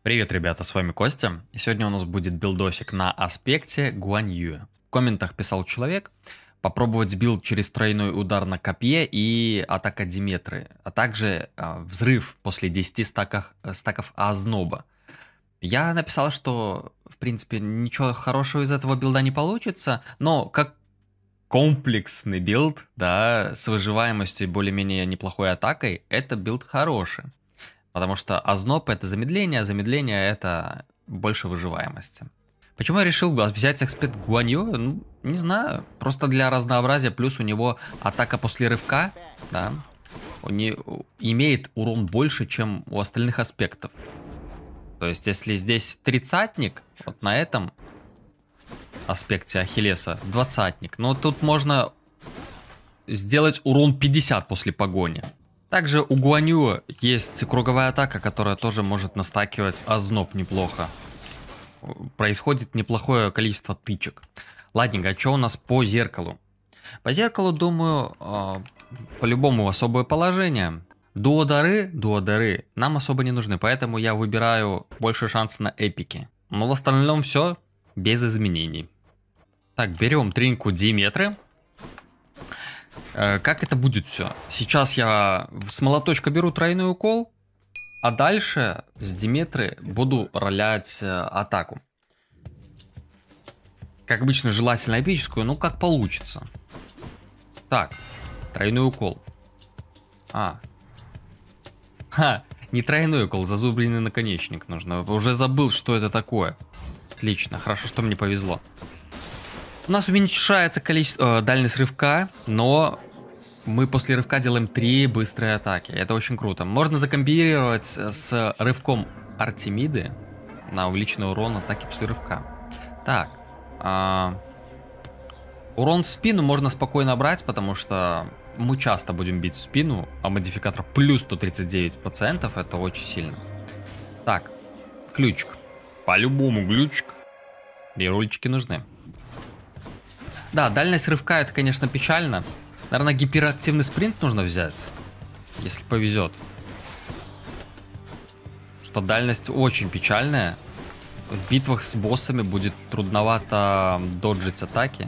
Привет, ребята, с вами Костя. И сегодня у нас будет билдосик на аспекте Гуань Юэ. В комментах писал человек попробовать билд через тройной удар на копье и атака Диметры, а также взрыв после 10 стаков озноба. Я написал, что в принципе ничего хорошего из этого билда не получится, но как комплексный билд, да, с выживаемостью и более-менее неплохой атакой, это билд хороший. Потому что озноб это замедление, а замедление это больше выживаемости. Почему я решил взять эксперт Гуань Юэ? Ну, не знаю. Просто для разнообразия. Плюс у него атака после рывка, да, имеет урон больше, чем у остальных аспектов. То есть, если здесь 30-ник, вот на этом аспекте Ахиллеса 20-ник, но тут можно сделать урон 50 после погони. Также у Гуань Юэ есть круговая атака, которая тоже может настакивать озноб неплохо. Происходит неплохое количество тычек. Ладненько, а что у нас по зеркалу? По зеркалу, думаю, по-любому особое положение. Дуодары нам особо не нужны, поэтому я выбираю больше шанс на эпики. Но в остальном все без изменений. Так, берем тринку Диметры. Как это будет все? Сейчас я с молоточка беру тройной укол, а дальше с Диметры буду ролять атаку. Как обычно, желательно эпическую, но как получится. Так, тройной укол. Не тройной укол, зазубренный наконечник нужно. Уже забыл, что это такое. Отлично, хорошо, что мне повезло. У нас уменьшается количество дальность рывка, но мы после рывка делаем 3 быстрые атаки. Это очень круто. Можно закомбинировать с рывком Артемиды на увеличенный урон атаки после рывка. Так. Урон в спину можно спокойно брать, потому что мы часто будем бить в спину, а модификатор плюс 139%, это очень сильно. Так, ключик. По-любому ключик. Рерольчики нужны. Да, дальность рывка это, конечно, печально. Наверное, гиперактивный спринт нужно взять, если повезет. Что дальность очень печальная. В битвах с боссами будет трудновато доджить атаки.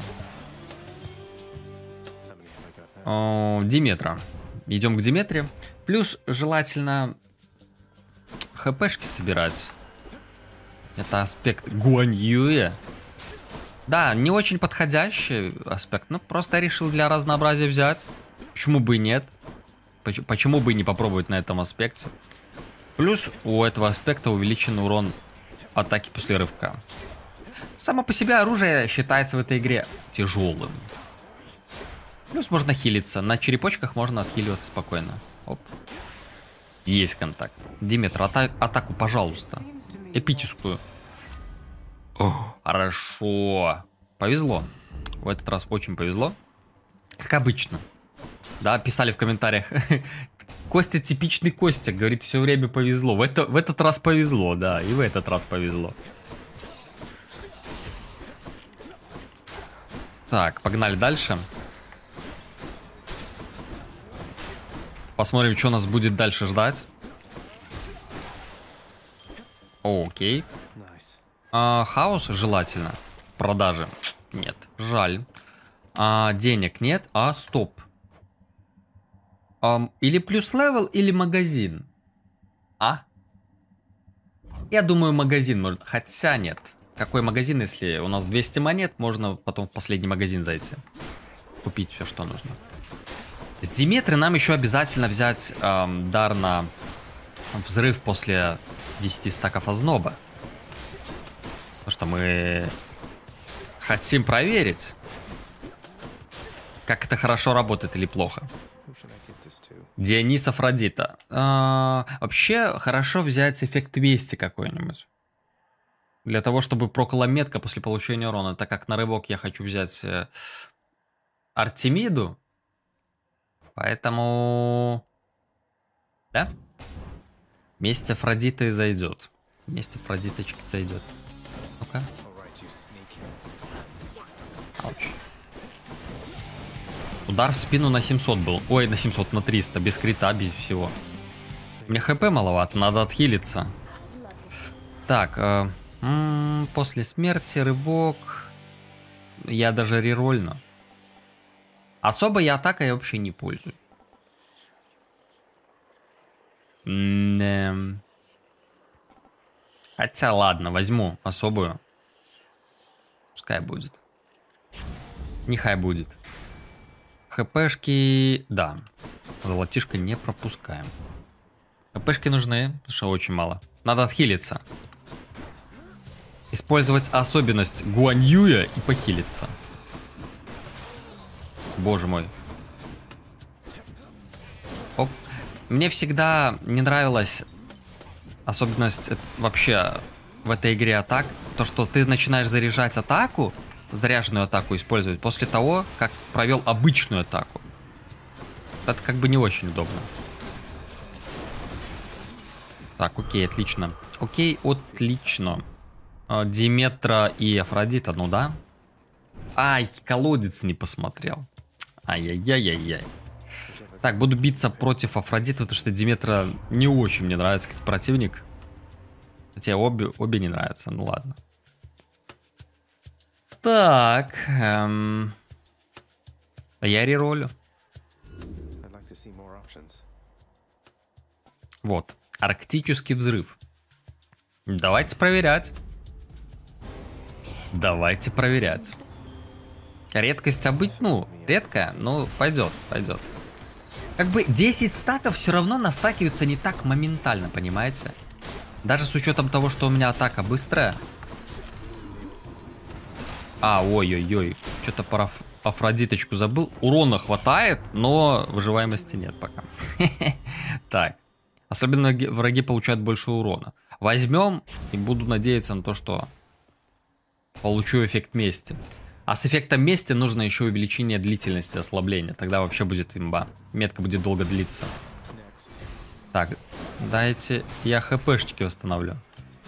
Диметра. Идем к Диметре. Плюс желательно хпшки собирать. Это аспект Гуань Юэ. Да, не очень подходящий аспект, но просто решил для разнообразия взять. Почему бы и нет? Почему бы и не попробовать на этом аспекте? Плюс у этого аспекта увеличен урон атаки после рывка. Само по себе оружие считается в этой игре тяжелым. Плюс можно хилиться. На черепочках можно отхиливаться спокойно. Оп. Есть контакт. Диметр, атаку, пожалуйста. Эпическую. Хорошо. Повезло. В этот раз очень повезло. Как обычно. Да, писали в комментариях. Костя типичный Костя. Говорит, все время повезло. В этот раз повезло, да. И в этот раз повезло. Так, погнали дальше. Посмотрим, что нас будет дальше ждать. Окей. Хаос желательно. Продажи. Нет. Жаль. Денег нет. Стоп. Или плюс левел, или магазин. Я думаю, магазин может. Хотя нет. Какой магазин, если у нас 200 монет, можно потом в последний магазин зайти. Купить все, что нужно. С Диметры нам еще обязательно взять дар на взрыв после 10 стаков озноба. Потому что мы хотим проверить, как это хорошо работает или плохо. Дионис Афродита. Вообще хорошо взять эффект 200 какой-нибудь. Для того, чтобы прокала метка после получения урона. Так как на рывок я хочу взять Артемиду. Поэтому... Да? Месть Афродиты зайдет. Месть Афродиточки зайдет. Ну-ка. Ауч. Удар в спину на 700 был. Ой, на 700, на 300. Без крита, без всего. У меня хп маловато, надо отхилиться. Так, после смерти рывок. Я даже рерольну. Особо я атакой вообще не пользуюсь. Хотя ладно, возьму особую. Пускай будет. Нехай будет. ХПшки, да. Золотишко не пропускаем. ХПшки нужны, потому что очень мало. Надо отхилиться. Использовать особенность Гуань Юя и похилиться. Боже мой. Оп. Мне всегда не нравилась особенность вообще в этой игре атак. То, что ты начинаешь заряжать атаку, заряженную атаку использовать после того, как провел обычную атаку. Это как бы не очень удобно. Так, окей, отлично. Окей, отлично. Диметра и Афродита, ну да. Ай, колодец не посмотрел. Ай-яй-яй-яй-яй. Так, буду биться против Афродиты, потому что Диметра не очень мне нравится как противник. Хотя обе не нравятся, ну ладно. Так. Я реролю. Вот. Арктический взрыв. Давайте проверять. Давайте проверять. Редкость ну, редкая, но пойдет, пойдет. Как бы 10 стаков все равно настакиваются не так моментально, понимаете? Даже с учетом того, что у меня атака быстрая. Ой-ой-ой. Что-то про Афродиточку забыл. Урона хватает, но выживаемости нет пока. Так. Особенно враги получают больше урона. Возьмем и буду надеяться на то, что получу эффект мести. А с эффектом мести нужно еще увеличение длительности ослабления. Тогда вообще будет имба. Метка будет долго длиться. Так, дайте я хпшечки восстановлю.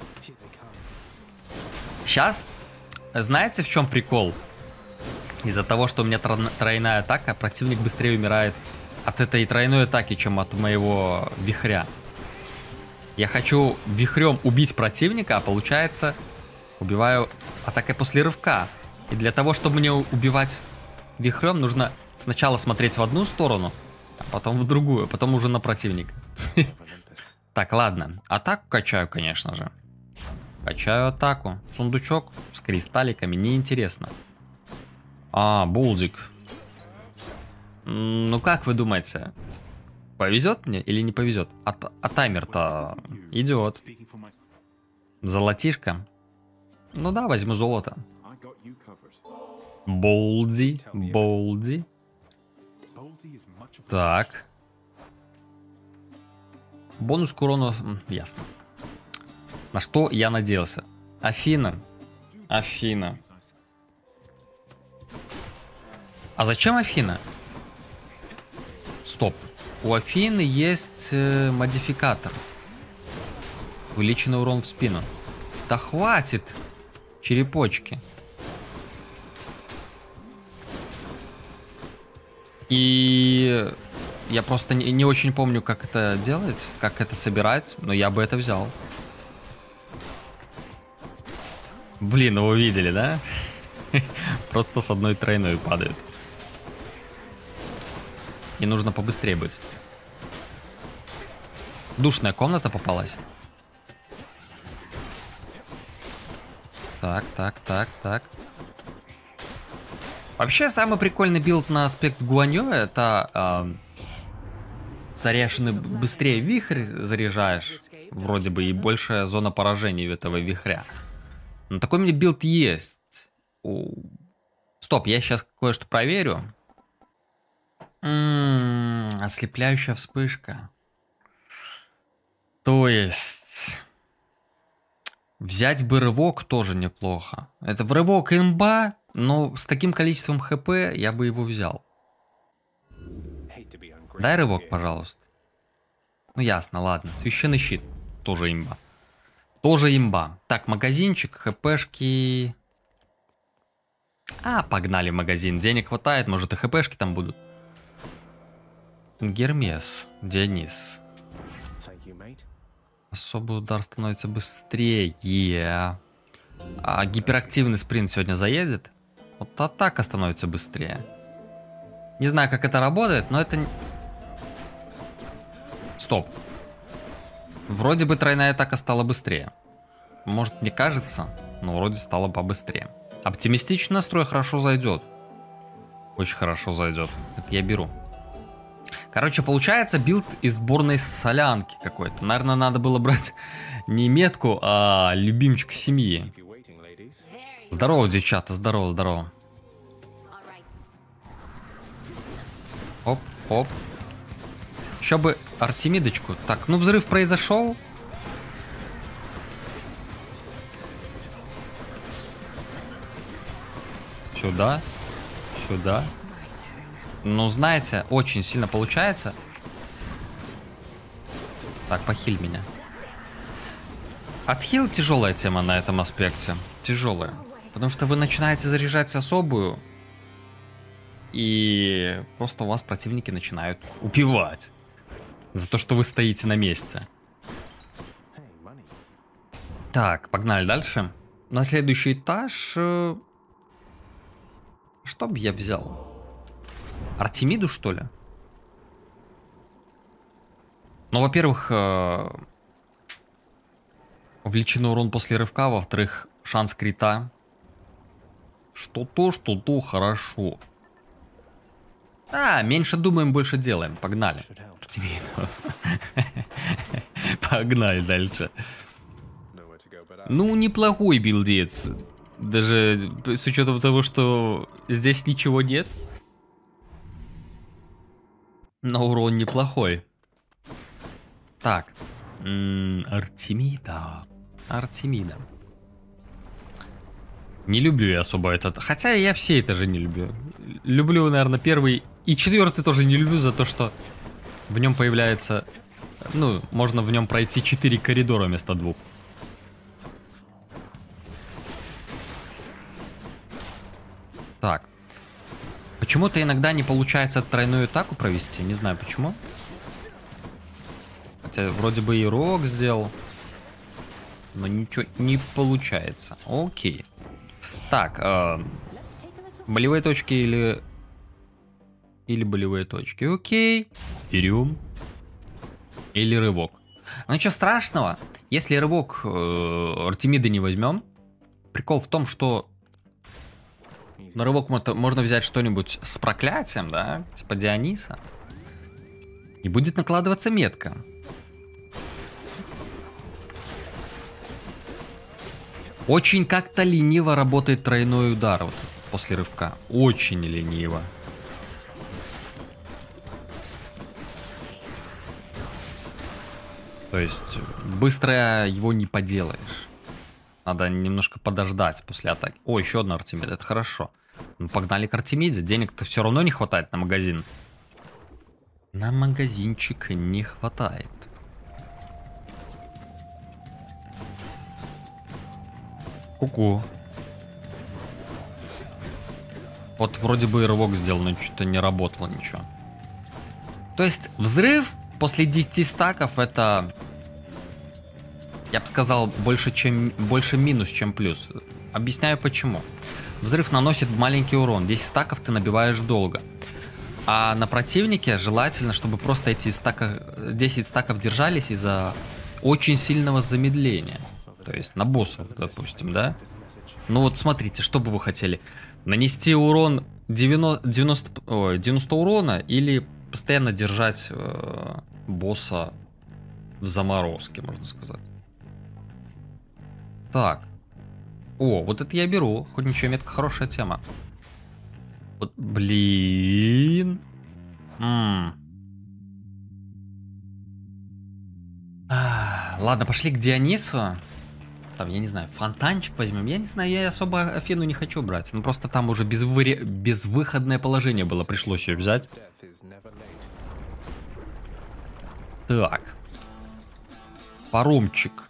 Сейчас, знаете, в чем прикол? Из-за того, что у меня тройная атака, противник быстрее умирает от этой тройной атаки, чем от моего вихря. Я хочу вихрем убить противника, а получается, убиваю атакой после рывка. И для того, чтобы мне убивать вихрем, нужно сначала смотреть в одну сторону, а потом в другую, а потом уже на противника. Так, ладно. Атаку качаю, конечно же. Качаю атаку. Сундучок с кристалликами, неинтересно. Булдик. Ну как вы думаете, повезет мне или не повезет? А таймер-то идет. Золотишко. Ну да, возьму золото. Болди. Так. Бонус к урону, ясно. На что я надеялся? Афина. А зачем Афина? Стоп. У Афины есть модификатор. Увеличенный урон в спину. Да хватит черепочки. И я просто не очень помню, как это делать, как это собирать, но я бы это взял. Блин, вы видели, да? Просто с одной тройной падают. И нужно побыстрее быть. Душная комната попалась. Так. Вообще, самый прикольный билд на аспект Гуаньё — это заряженный быстрее вихрь заряжаешь, вроде бы, и большая зона поражений у этого вихря. Но такой мне билд есть. Стоп, я сейчас кое-что проверю. Ослепляющая вспышка. То есть... Взять бы рывок тоже неплохо. Это в рывок имба, но с таким количеством хп я бы его взял. Дай рывок, пожалуйста. Ну ясно, ладно. Священный щит. Тоже имба. Тоже имба. Так, магазинчик, хпшки. Погнали в магазин. Денег хватает, может и хпшки там будут. Гермес. Дионис. Особый удар становится быстрее. А гиперактивный спринт сегодня заедет? Вот атака становится быстрее. Не знаю, как это работает, но это... Стоп. Вроде бы тройная атака стала быстрее. Может, мне кажется, но вроде стало побыстрее. Оптимистичный настрой хорошо зайдет. Очень хорошо зайдет. Это я беру. Короче, получается билд из сборной солянки какой-то. Наверное, надо было брать не метку, а любимчик семьи. Здорово, девчата, здорово, здорово. Оп, оп. Еще бы Артемидочку. Так, ну взрыв произошел. Сюда. Сюда. Ну, знаете, очень сильно получается. Так, похиль меня. Отхил тяжелая тема на этом аспекте. Тяжелая. Потому что вы начинаете заряжать особую. И просто у вас противники начинают убивать. За то, что вы стоите на месте. Так, погнали дальше. На следующий этаж... Что бы я взял? Артемиду, что ли? Ну, во-первых, увеличенный урон после рывка. Во-вторых, шанс крита. Что-то хорошо. А, меньше думаем, больше делаем. Погнали. Артемиду. Погнали дальше. Ну, неплохой билдец. Даже с учетом того, что здесь ничего нет. Но урон неплохой. Так. Артемида. Артемида. Не люблю я особо этот. Хотя я все это же не люблю. Люблю, наверное, первый и четвертый тоже не люблю за то, что в нем появляется... Ну, можно в нем пройти 4 коридора вместо 2. Так. Почему-то иногда не получается тройную атаку провести. Не знаю почему. Хотя вроде бы и рок сделал. Но ничего не получается. Окей. Так. Болевые точки или... Или болевые точки. Окей. Берем. Или рывок. Ну ничего страшного. Если рывок Артемиды не возьмем. Прикол в том, что... На рывок можно взять что-нибудь с проклятием, да? Типа Диониса. И будет накладываться метка. Очень как-то лениво работает тройной удар вот, после рывка. Очень лениво. То есть быстро его не поделаешь. Надо немножко подождать после атаки. О, еще одна Артемида, это хорошо. Ну, погнали к Артемиде. Денег-то все равно не хватает на магазин. На магазинчик не хватает. Ку-ку. Вот вроде бы и рывок сделал, но что-то не работало ничего. То есть взрыв после 10 стаков это... Я бы сказал, больше минус, чем плюс. Объясняю почему. Взрыв наносит маленький урон. 10 стаков ты набиваешь долго. А на противнике желательно, чтобы просто эти 10 стаков держались из-за очень сильного замедления. То есть на боссов, допустим, да? Ну вот смотрите, что бы вы хотели? Нанести урон 90 урона или постоянно держать босса в заморозке, можно сказать. Так. О, вот это я беру. Хоть ничего, метка хорошая тема. Вот, блин. Ладно, пошли к Дионису. Там, я не знаю, фонтанчик возьмем. Я не знаю, я особо Афину не хочу брать. Ну, просто там уже безвыходное положение было. Пришлось ее взять. Так. Паромчик.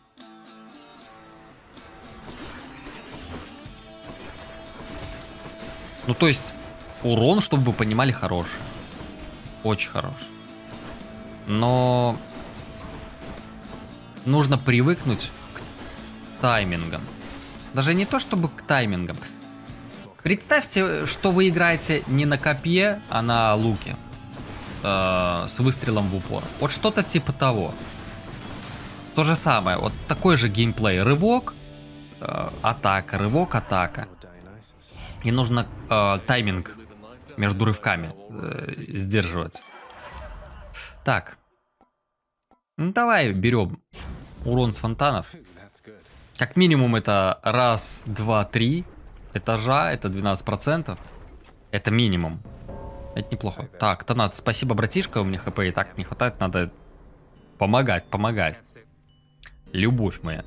Ну, то есть, урон, чтобы вы понимали, хороший. Очень хороший. Но нужно привыкнуть к таймингам. Даже не то чтобы к таймингам. Представьте, что вы играете не на копье, а на луке. С выстрелом в упор. Вот что-то типа того. То же самое. Вот такой же геймплей. Рывок, атака, рывок, атака. И нужно тайминг между рывками сдерживать. Так. Ну давай берем урон с фонтанов. Как минимум это раз, два, три этажа. Это 12%. Это минимум. Это неплохо. Так, Тонат, спасибо, братишка. У меня хп и так не хватает. Надо помогать. Любовь моя.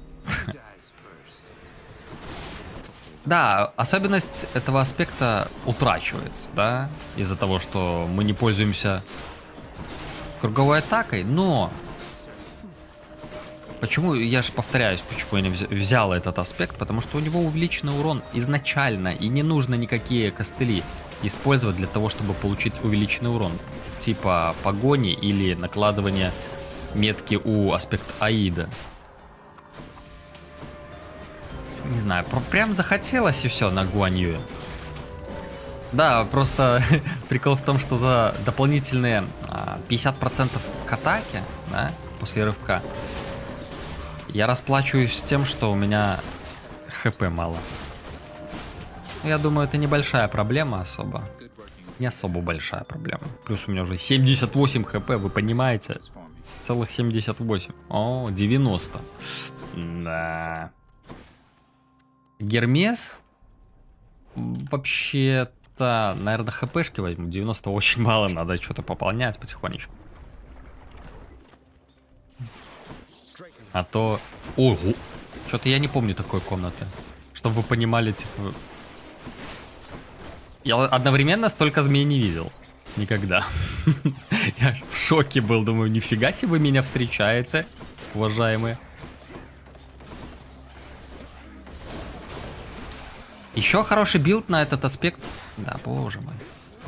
Да, особенность этого аспекта утрачивается, да, из-за того, что мы не пользуемся круговой атакой, но почему, я же повторяюсь, почему я не взял этот аспект, потому что у него увеличенный урон изначально, и не нужно никакие костыли использовать для того, чтобы получить увеличенный урон, типа погони или накладывания метки у аспекта Аида. Не знаю, прям захотелось и все на Гуань Юэ. Да, просто прикол в том, что за дополнительные 50% к атаке, да, после рывка, я расплачиваюсь тем, что у меня хп мало. Я думаю, это небольшая проблема особо. Не особо большая проблема. Плюс у меня уже 78 хп, вы понимаете? Целых 78. О, 90. Да. Гермес. Вообще-то, наверное, хпшки возьму. 90 очень мало, надо что-то пополнять потихонечку. А то... Ого! Что-то я не помню такой комнаты. Чтобы вы понимали, типа... Я одновременно столько змей не видел. Никогда. Я в шоке был, думаю, нифига себе вы меня встречаете, уважаемые. Еще хороший билд на этот аспект. Да, боже мой.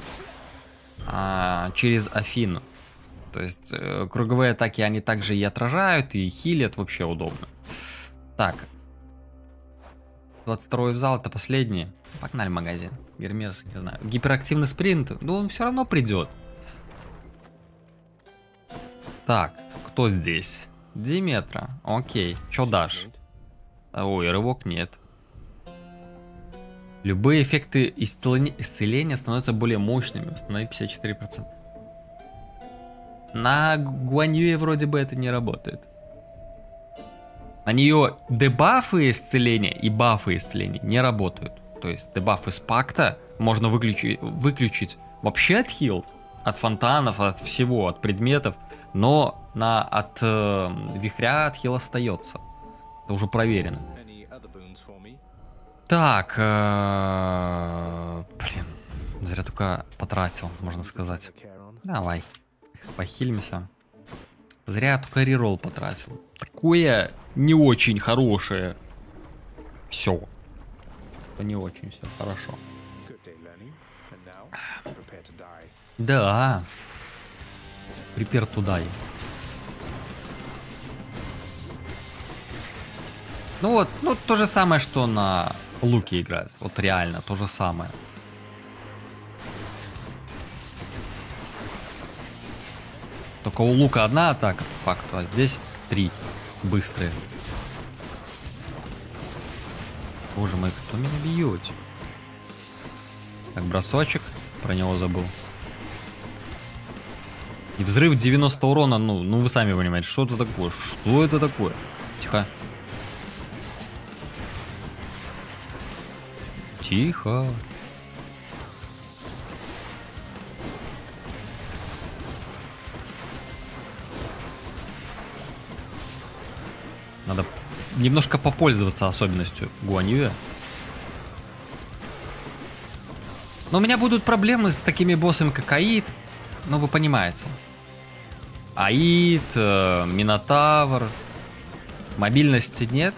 Через Афину. То есть круговые атаки они также и отражают, и хилят, вообще удобно. Так. 22-й в зал, это последний. Погнали в магазин. Гермес, не знаю. Гиперактивный спринт, ну он все равно придет. Так, кто здесь? Диметра, окей. Че дашь? Ой, рывок нет. Любые эффекты исцеления становятся более мощными. Установи 54%. На Гуань Юэ вроде бы это не работает. На нее дебафы исцеления и бафы исцеления не работают. То есть дебафы с пакта можно выключить вообще от хил, от фонтанов, от всего, от предметов. Но от вихря от хил остается. Это уже проверено. Так, блин, зря только потратил, можно сказать. Давай, похилимся. Зря только реролл потратил. Такое не очень хорошее. Все. Это не очень все хорошо. Да. Prepare to die. Ну вот, ну то же самое, что на луке играть. Вот реально, то же самое. Только у лука одна атака, по факту, а здесь 3 быстрые. Боже мой, кто меня бьет? Так, бросочек, про него забыл. И взрыв 90 урона, ну вы сами понимаете, что это такое? Что это такое? Тихо. Тихо. Надо немножко попользоваться особенностью Гуань Юэ. Но у меня будут проблемы с такими боссами, как Аид. Ну, вы понимаете. Аид, Минотавр. Мобильности нет.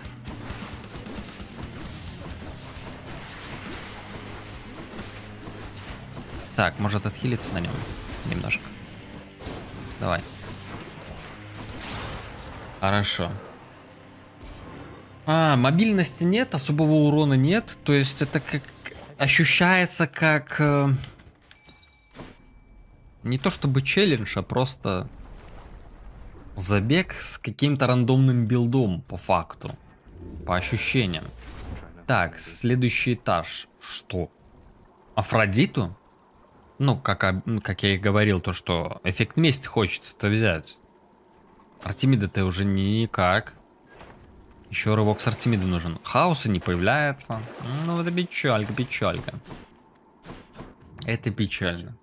Так, может отхилиться на нем немножко. Давай. Хорошо. Мобильности нет, особого урона нет. То есть это как ощущается как не то чтобы челлендж, а просто забег с каким-то рандомным билдом по факту, по ощущениям. Так, следующий этаж. Что? Афродиту? Ну, как я и говорил, то что эффект мести хочется-то взять. Артемида-то уже никак. Еще рывок с Артемиды нужен. Хаоса не появляется. Ну, это печалька, печалька. Это печально.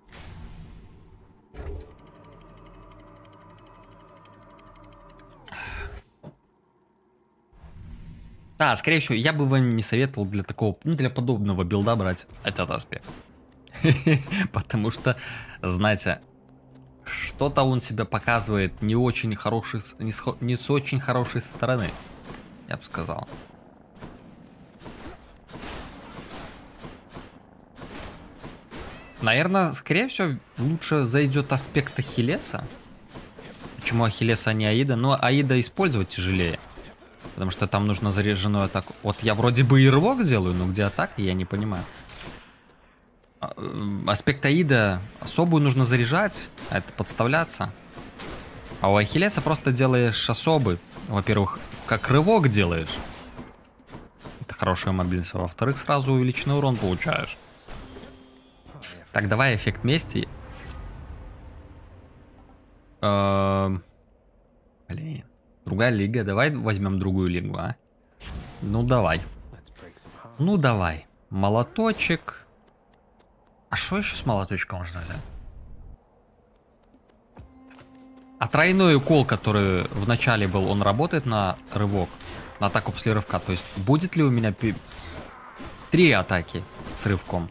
Скорее всего, я бы вам не советовал для такого, для подобного билда брать этот аспект. Потому что, знаете, что-то он себя показывает не очень хороший, не с очень хорошей стороны, я бы сказал. Наверное, скорее всего, лучше зайдет аспект Ахиллеса. Почему Ахиллеса, а не Аида? Но Аида использовать тяжелее. Потому что там нужно заряженную атаку. Вот я вроде бы и рывок делаю, но где атака, я не понимаю. Аспект Аида особую нужно заряжать, а это подставляться. А у Ахиллеса просто делаешь особый. Во-первых, как рывок делаешь. Это хорошая мобильность. Во-вторых, сразу увеличенный урон получаешь. Так, давай эффект мести. Блин. Другая лига. Давай возьмем другую лигу, а? Ну, давай. Ну, давай. Молоточек. А что еще с молоточком можно взять? А тройной укол, который в начале был, он работает на рывок? На атаку после рывка? То есть будет ли у меня 3 атаки с рывком?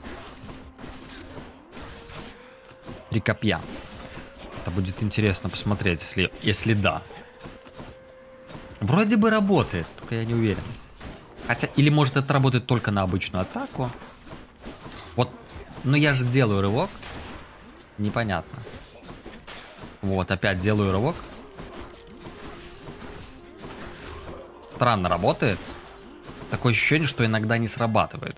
3 копья. Это будет интересно посмотреть, если да. Вроде бы работает, только я не уверен. Хотя, или может это работает только на обычную атаку. Вот, но я же делаю рывок. Непонятно. Вот, опять делаю рывок. Странно работает. Такое ощущение, что иногда не срабатывает.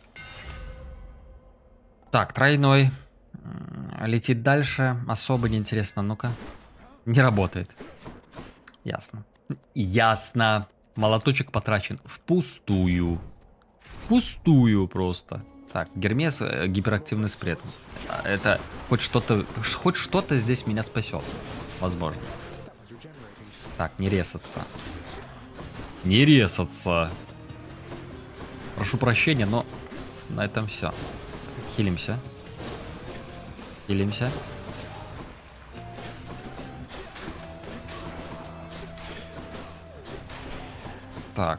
Так, тройной. Летит дальше. Особо неинтересно. Ну-ка. Не работает. Ясно. Ясно. Молоточек потрачен впустую. Впустую просто. Так, Гермес, гиперактивный спред. Это хоть что-то здесь меня спасет. Возможно. Так, не резаться. Не резаться. Прошу прощения, но на этом все. Хилимся. Хилимся. Так.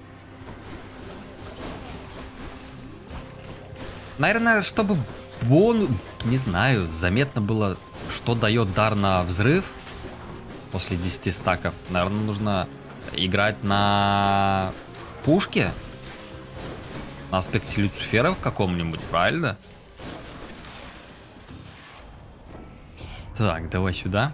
Наверное, чтобы не знаю, заметно было, что дает дар на взрыв после 10 стаков. Наверное, нужно играть на пушке. На аспекте Люцифера в каком-нибудь, правильно? Так, давай сюда.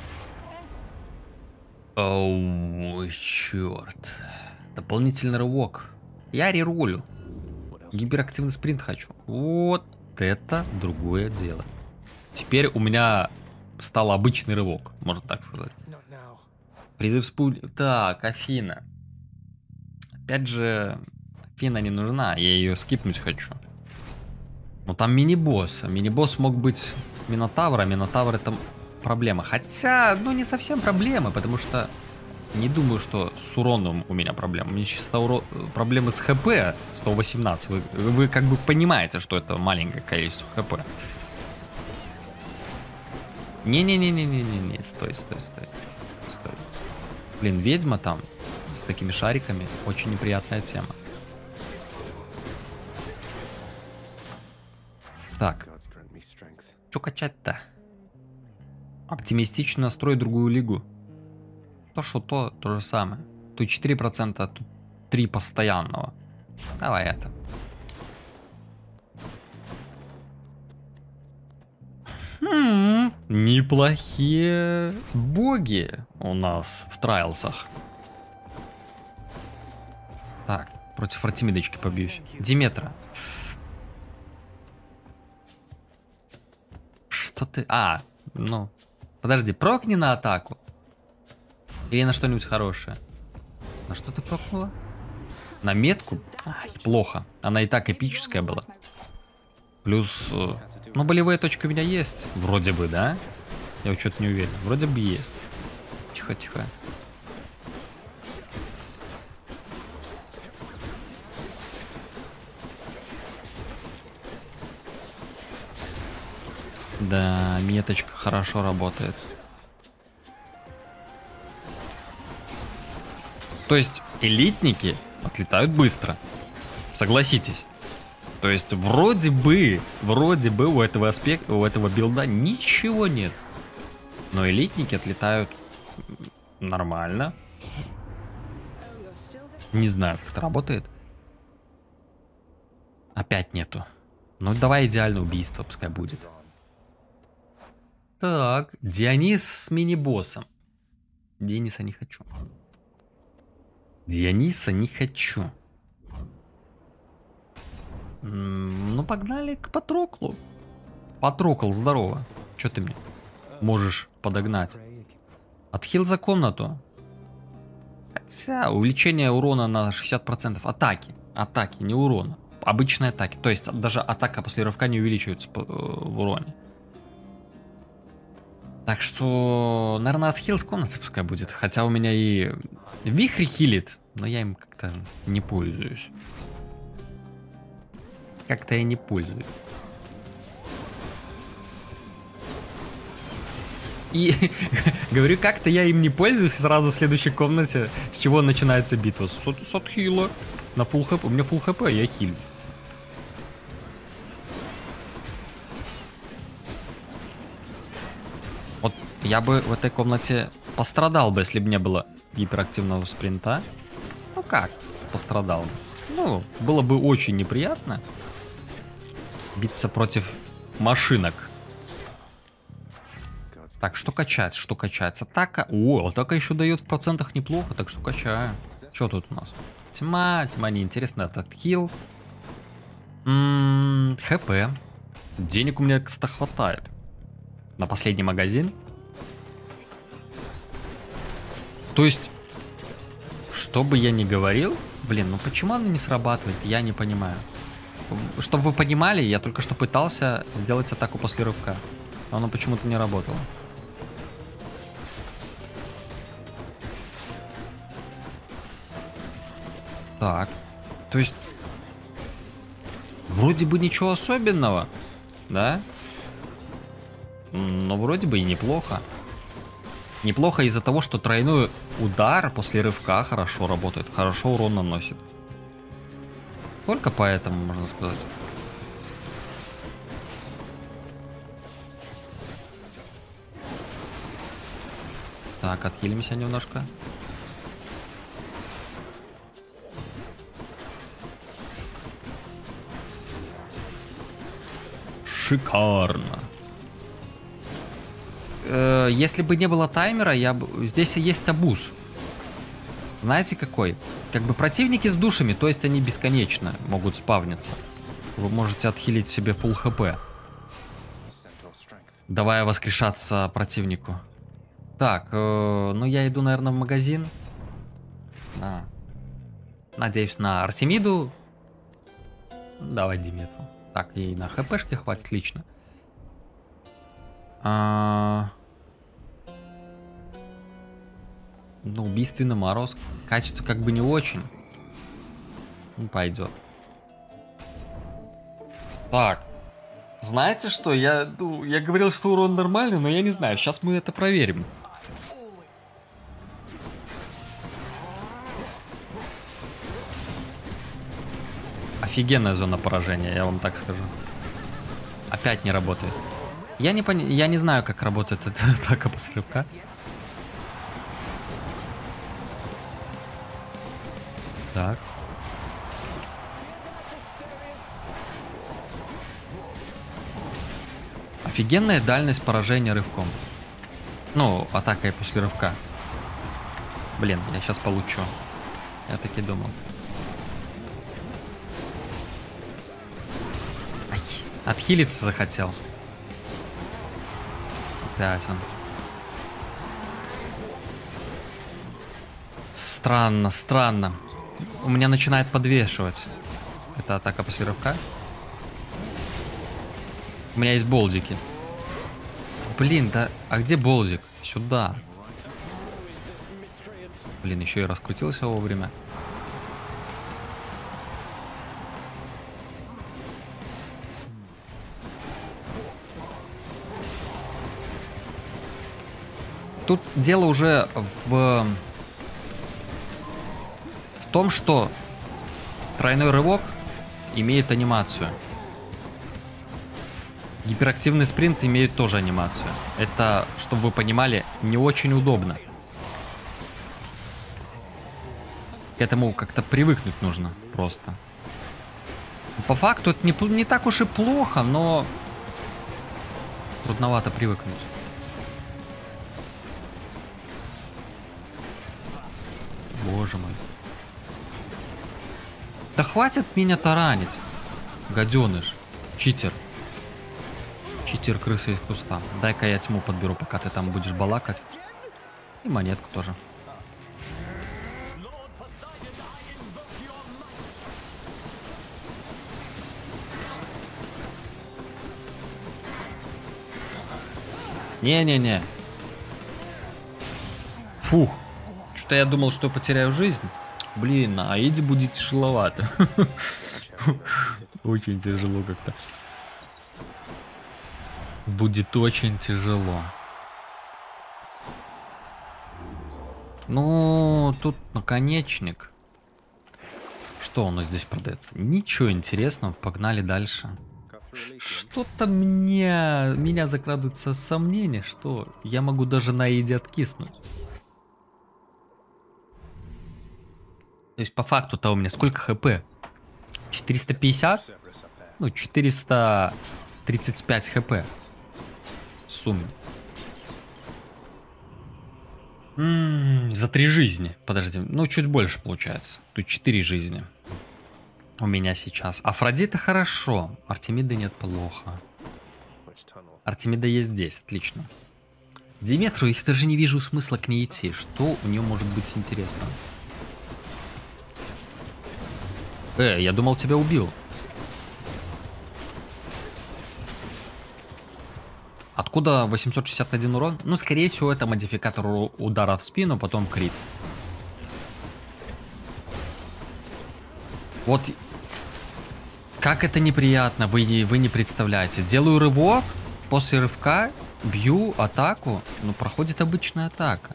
Оу, черт. Дополнительный рывок. Я реролю. Гиперактивный спринт хочу. Вот это другое дело. Теперь у меня стал обычный рывок, можно так сказать. Призыв с пуль. Так, Афина. Опять же, Афина не нужна. Я ее скипнуть хочу. Но там мини-босс. Мини-босс мог быть Минотавр, а Минотавр это проблема. Хотя, ну не совсем проблема, потому что не думаю, что с уроном у меня проблема. У меня чисто проблемы с ХП 118. Вы как бы понимаете, что это маленькое количество ХП. Не-не-не-не-не-не. Стой. Блин, ведьма там с такими шариками. Очень неприятная тема. Так. Что качать-то? Оптимистично настрой другую лигу. То же самое. Тут 4%, а тут 3 постоянного. Давай это. Неплохие боги у нас в трайлсах. Так, против Артемидочки побьюсь. Диметра. Что ты... А, ну... Подожди, прокни на атаку. Или на что-нибудь хорошее. На что ты прокнула? На метку? Ай, плохо. Она и так эпическая была. Плюс... Ну, болевая точка у меня есть. Вроде бы, да? Я вот что-то не уверен. Вроде бы есть. Тихо-тихо. Да, меточка хорошо работает. То есть элитники отлетают быстро. Согласитесь. То есть вроде бы у этого аспекта, у этого билда ничего нет. Но элитники отлетают нормально. Не знаю, как это работает. Опять нету. Ну давай идеальное убийство, пускай будет. Так, Дионис с мини-боссом. Дениса не хочу. Диониса не хочу. Ну, погнали к Патроклу. Патрокл, здорово. Че ты мне можешь подогнать? Отхил за комнату. Хотя увеличение урона на 60%. Атаки. Атаки, не урона. Обычные атаки. То есть даже атака после рывка не увеличивается в уроне. Так что, наверное, отхил с комнаты пускай будет. Хотя у меня и вихрь хилит, но я им как-то не пользуюсь. Как-то я не пользуюсь. И говорю, как-то я им не пользуюсь, сразу в следующей комнате, с чего начинается битва. С отхила. На фулл хп. У меня фулл хп, я хилю. Вот я бы в этой комнате пострадал бы, если бы не было гиперактивного спринта. Ну как пострадал бы? Ну, было бы очень неприятно биться против машинок. Так, что качать? Что качается? Атака. О, атака еще дает в процентах неплохо, так что качаю. Что тут у нас? Тьма, тьма неинтересно, этот хил. ХП. Денег у меня, кстати, хватает. На последний магазин. То есть, что бы я ни говорил, блин, ну почему оно не срабатывает, я не понимаю. Чтобы вы понимали, я только что пытался сделать атаку после рывка. Но оно почему-то не работало. Так, то есть, вроде бы ничего особенного, да? Но вроде бы и неплохо. Неплохо из-за того, что тройной удар после рывка хорошо работает, хорошо урон наносит. Только поэтому, можно сказать. Так, отхилимся немножко. Шикарно. Если бы не было таймера, здесь есть абуз. Знаете какой? Как бы противники с душами, то есть они бесконечно могут спавниться. Вы можете отхилить себе фулл хп, давая воскрешаться противнику. Так, ну я иду, наверное, в магазин. Надеюсь на Артемиду. Давай Диметру. Так, и на хпшке хватит лично. Ну, убийственный мороз. Качество как бы не очень. Ну, пойдет. Так. Знаете что? Я говорил, что урон нормальный, но я не знаю. Сейчас мы это проверим. Офигенная зона поражения, я вам так скажу. Опять не работает. Я не знаю, как работает эта атака после рывка. Так. Офигенная дальность поражения рывком. Ну, атакой после рывка. Блин, я сейчас получу. Я таки думал. Отхилиться захотел. Опять он. Странно, странно. У меня начинает подвешивать. Это атака после рывка. У меня есть болдики. Блин, да... А где болдик? Сюда. Блин, еще и раскрутился вовремя. Тут дело уже в том, что тройной рывок имеет анимацию. Гиперактивный спринт имеет тоже анимацию. Это, чтобы вы понимали, не очень удобно. К этому как-то привыкнуть нужно просто. По факту это не так уж и плохо, но трудновато привыкнуть. Боже мой. Да хватит меня таранить, гаденыш, читер. Читер, крыса из куста. Дай-ка я тьму подберу, пока ты там будешь балакать. И монетку тоже. Не-не-не. Фух. Что-то я думал, что потеряю жизнь. Блин, на Аиде будет тяжеловато. Очень тяжело как-то. Будет очень тяжело. Ну, тут наконечник. Что у нас здесь продается? Ничего интересного. Погнали дальше. Что-то меня закрадываются сомнения, что я могу даже на Аиде откиснуть. То есть по факту-то у меня сколько хп? 450? Ну, 435 хп. В сумме. За 3 жизни. Подожди, ну чуть больше получается. Тут 4 жизни. У меня сейчас. Афродита хорошо. Артемида нет, плохо. Артемида есть здесь, отлично. Диметру, я даже не вижу смысла к ней идти. Что у нее может быть интересно? Я думал, тебя убил. Откуда 861 урон? Ну, скорее всего, это модификатор удара в спину, потом крит. Вот как это неприятно, вы не представляете. Делаю рывок, после рывка бью атаку, но проходит обычная атака.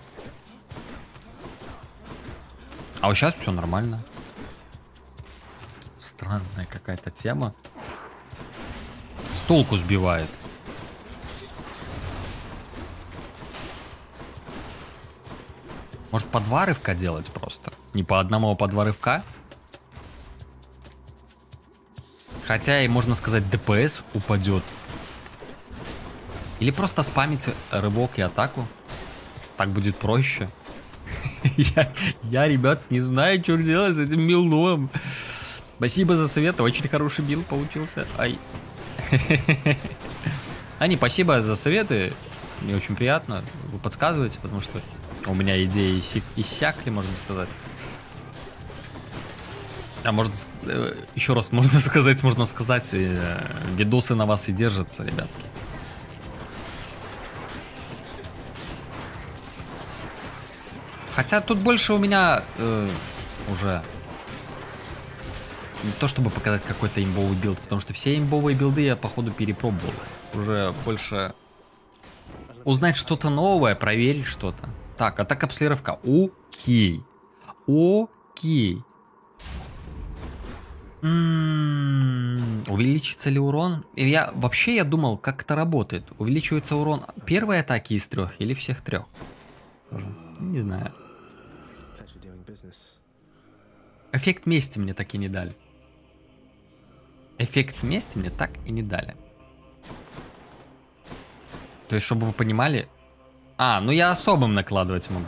А вот сейчас все нормально. Странная какая-то тема. С толку сбивает. Может, по 2 рывка делать просто? Не по одному, а по 2 рывка? Хотя и можно сказать, ДПС упадет. Или просто спамить рывок и атаку. Так будет проще. Я, ребят, не знаю, что делать с этим билдом. Спасибо за совет, очень хороший билд получился. Ай. Ани, спасибо за советы. Мне очень приятно. Вы подсказываете, потому что у меня идеи иссякли, можно сказать. А может, еще раз можно сказать, видосы на вас и держатся, ребятки. Хотя тут больше у меня уже не то чтобы показать какой-то имбовый билд, потому что все имбовые билды я походу перепробовал. Уже больше узнать что-то новое, проверить что-то. Так, атака после рывка. Окей. Окей. Увеличится ли урон? Я думал, как это работает. Увеличивается урон первой атаки из 3 или всех 3? Не знаю. Эффект мести мне так и не дали. Эффект мести мне так и не дали. То есть, чтобы вы понимали... ну я особым накладывать могу.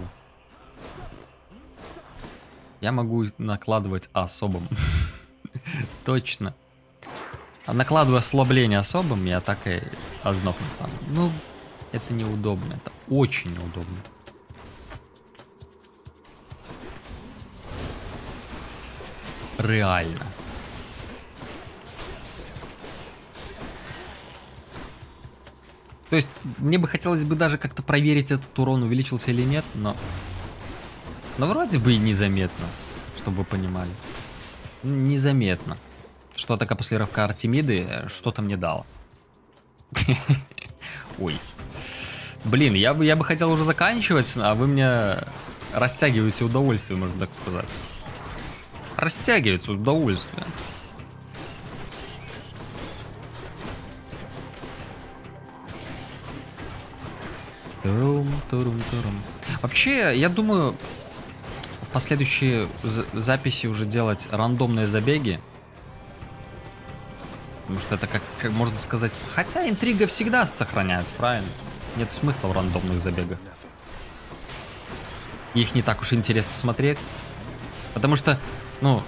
Я могу накладывать особым. Точно. накладываю ослабление особым и атакой озноб. Ну, это неудобно, это очень неудобно. Реально. То есть, мне бы хотелось бы даже как-то проверить, этот урон увеличился или нет, но вроде бы и незаметно, чтобы вы понимали. Незаметно. Что атака после рывка Артемиды что-то мне дала. Ой. Блин, я бы хотел уже заканчивать, а вы мне растягиваете удовольствие, можно так сказать. Растягивается удовольствие. Вообще, я думаю, в последующие записи уже делать рандомные забеги. Потому что это, как можно сказать... Хотя интрига всегда сохраняется, правильно? Нет смысла в рандомных забегах. Их не так уж интересно смотреть. Потому что, ну...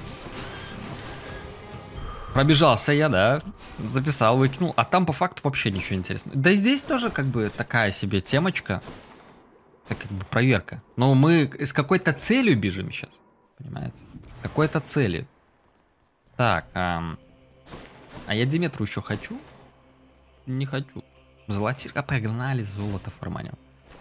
Пробежался я, да, записал, выкинул, а там по факту вообще ничего интересного. Да и здесь тоже как бы такая себе темочка, это как бы проверка. Но мы с какой-то целью бежим сейчас, понимаете? Какой-то целью. Так, а я Диметру еще хочу? Не хочу. Золотишко, погнали, золото форманем.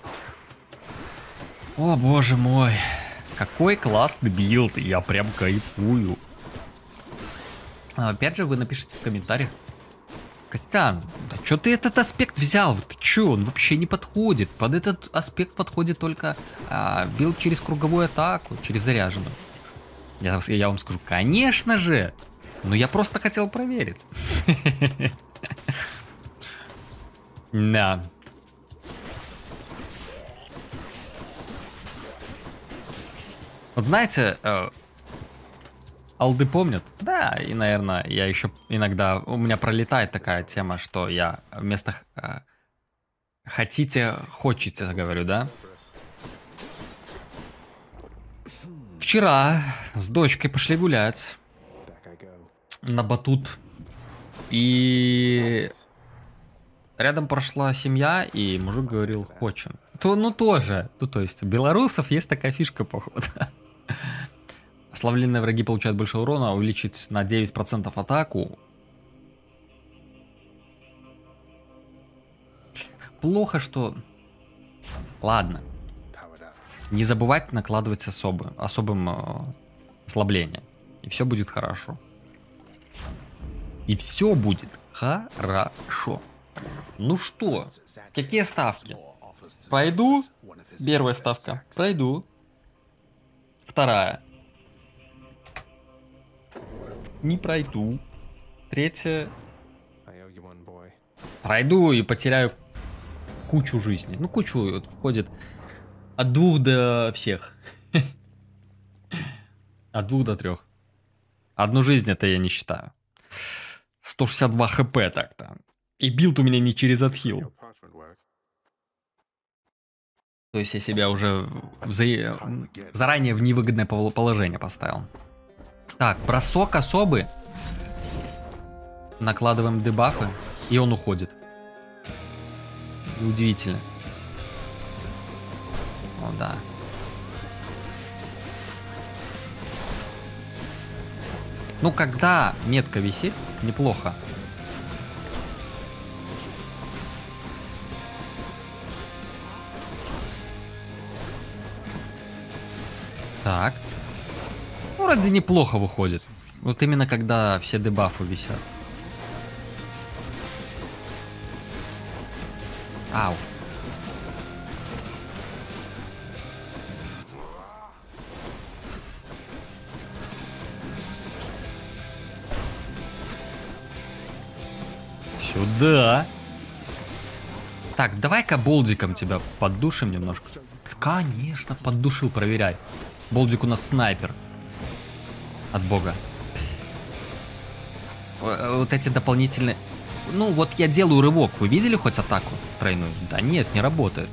О, боже мой. Какой классный билд, я прям кайфую. Опять же, вы напишите в комментариях. Костян, да что ты этот аспект взял? Ты чё? Он вообще не подходит. Под этот аспект подходит только билд через круговую атаку, через заряженную. Я вам скажу, конечно же. Но я просто хотел проверить. Да. Вот знаете... Алды помнят? Да, и, наверное, я еще иногда... У меня пролетает такая тема, что я вместо хотите, хочете, говорю, да? Вчера с дочкой пошли гулять на батут. И рядом прошла семья, и мужик говорил, хочем. Ну, тоже. Ну, то есть, у белорусов есть такая фишка, походу. Ослабленные враги получают больше урона, увеличить на 9% атаку. Плохо, что... Ладно. Не забывать накладывать особым ослаблением. И все будет хорошо. И все будет хорошо. Ну что, какие ставки? Пройду. Первая ставка. Пройду. Вторая. Не пройду. Третья. Пройду и потеряю кучу жизни. Ну, кучу вот, входит от 2 до всех. От 2 до 3. Одну жизнь это я не считаю. 162 хп так-то. И билд у меня не через отхил. То есть я себя уже заранее в невыгодное положение поставил. Так, бросок особый. Накладываем дебафы, и он уходит. Удивительно. О, да. Ну, когда метка висит, неплохо. Так. Ну, вроде неплохо выходит. Вот именно когда все дебафы висят. Ау. Сюда. Так, давай-ка болдиком тебя поддушим немножко. Конечно, поддушил, проверяй. Болдик у нас снайпер. От бога. Вот эти дополнительные... Ну, вот я делаю рывок. Вы видели хоть атаку тройную? Да нет, не работает.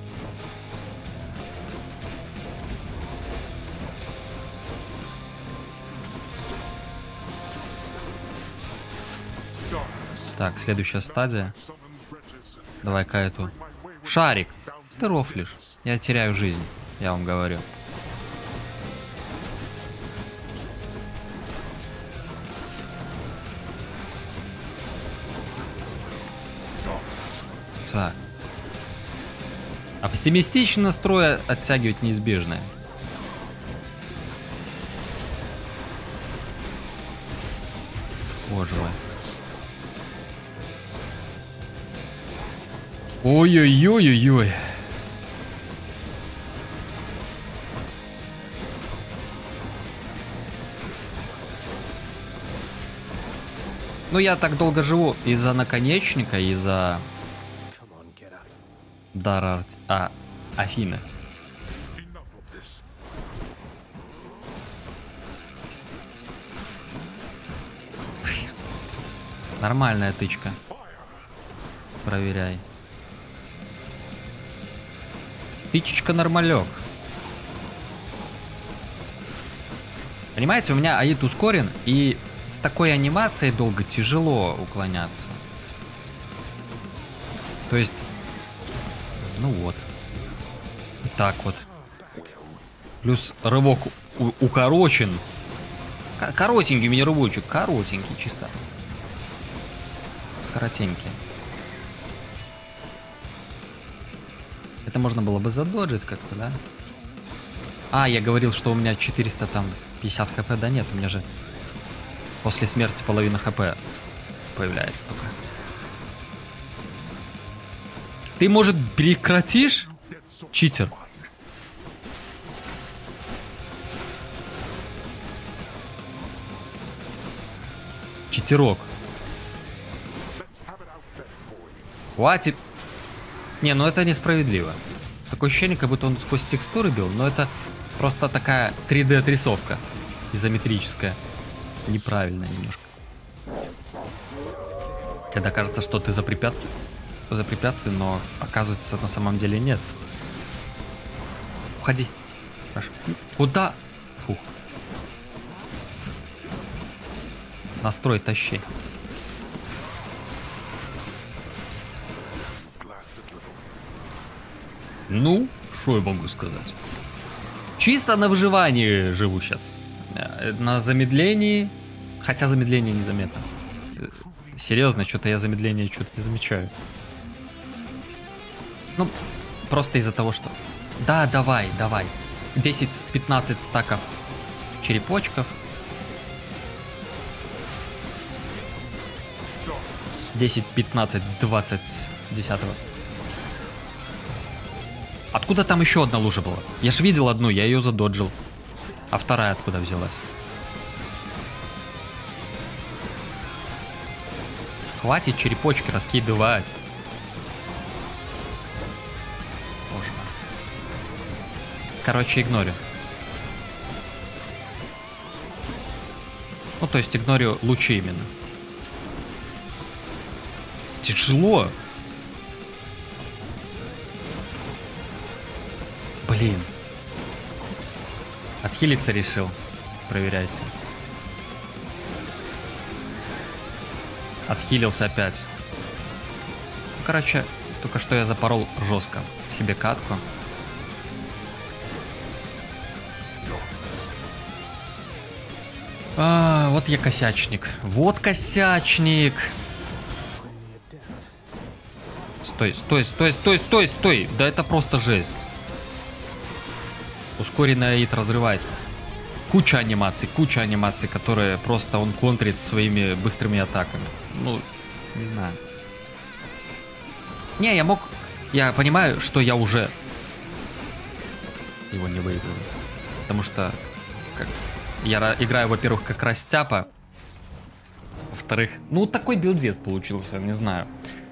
Так, следующая стадия. Давай-ка эту. Шарик. Ты рофлишь. Я теряю жизнь, я вам говорю. Так. Оптимистичный настрой оттягивать неизбежное. Боже мой. Ой-ой-ой-ой-ой. Ну, я так долго живу из-за наконечника, из-за дара Афины. Нормальная тычка. Проверяй. Тычечка нормалек. Понимаете, у меня аид ускорен, и с такой анимацией долго тяжело уклоняться. То есть, ну вот. Так вот. Плюс рывок укорочен. Коротенький мини рывочек. Коротенький, чисто. Коротенький. Это можно было бы задоджить как-то, да? А, я говорил, что у меня 450 хп. Да нет, у меня же после смерти половина хп появляется только. Ты, может, прекратишь? Читер. Читерок. Хватит. Не, ну это несправедливо. Такое ощущение, как будто он сквозь текстуры бил, но это просто такая 3D-отрисовка. Изометрическая. Неправильная немножко. Когда кажется, что ты за препятствием, но оказывается на самом деле нет. Уходи. Хорошо. Куда? Фух. Настрой тащи. Ну, что я могу сказать? Чисто на выживании живу сейчас. На замедлении. Хотя замедление незаметно. Серьезно, что-то я замедление что-то не замечаю. Ну, просто из-за того, что... Да, давай. 10-15 стаков черепочков. 10, 15, 20, 10. Откуда там еще одна лужа была? Я ж видел одну, я ее задоджил. А вторая откуда взялась? Хватит черепочки раскидывать. Боже мой. Короче, игнорю. Ну, то есть игнорю лучи именно. Тяжело. Блин. Отхилиться решил. Проверяйте. Отхилился опять. Короче, только что я запорол жестко себе катку. Вот я косячник. Вот косячник. Стой. Да это просто жесть. Ускоренный аид разрывает. Куча анимаций, которые просто он контрит своими быстрыми атаками. Ну, не знаю. Не, я понимаю, что я уже его не выиграю. Потому что я играю, во-первых, как растяпа. Во-вторых, ну такой билдец получился, не знаю.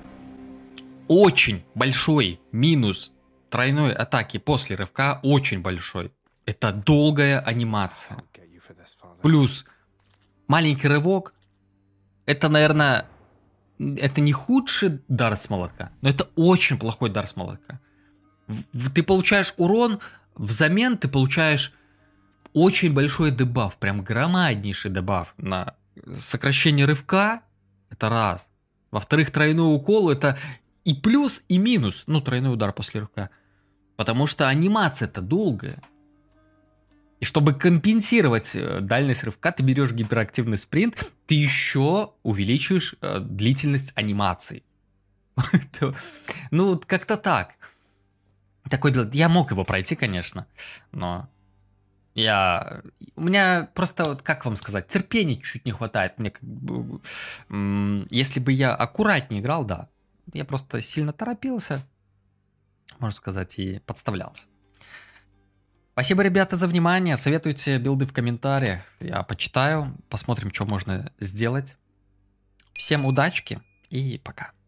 Очень большой минус тройной атаки после рывка, очень большой. Это долгая анимация. Плюс маленький рывок. Это, наверное, это не худший дар с молотка, но это очень плохой дар с молотка. Ты получаешь урон, взамен ты получаешь очень большой дебаф, прям громаднейший дебаф на сокращение рывка. Это раз. Во-вторых, тройной укол это и плюс, и минус. Ну, тройной удар после рывка. Потому что анимация-то долгая. И чтобы компенсировать дальность рывка, ты берешь гиперактивный спринт, ты еще увеличиваешь длительность анимации. Ну, как-то так. Такой билд. Я мог его пройти, конечно, но у меня просто, вот, как вам сказать, терпения чуть не хватает. Мне как бы, если бы я аккуратнее играл, да. Я просто сильно торопился, можно сказать, и подставлялся. Спасибо, ребята, за внимание. Советуйте билды в комментариях. Я почитаю, посмотрим, что можно сделать. Всем удачки и пока.